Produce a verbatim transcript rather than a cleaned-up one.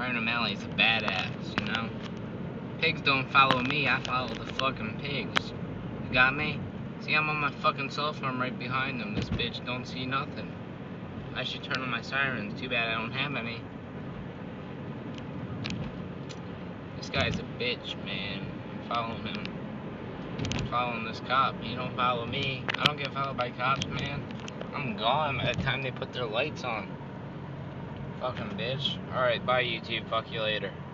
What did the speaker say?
Ryan O'Malley's a badass, you know? Pigs don't follow me, I follow the fucking pigs. You got me? See, I'm on my fucking cell phone right behind them. This bitch don't see nothing. I should turn on my sirens. Too bad I don't have any. This guy's a bitch, man. I'm following him. I'm following this cop. He don't follow me. I don't get followed by cops, man. I'm gone by the time they put their lights on. Fucking bitch. Alright, bye YouTube. Fuck you later.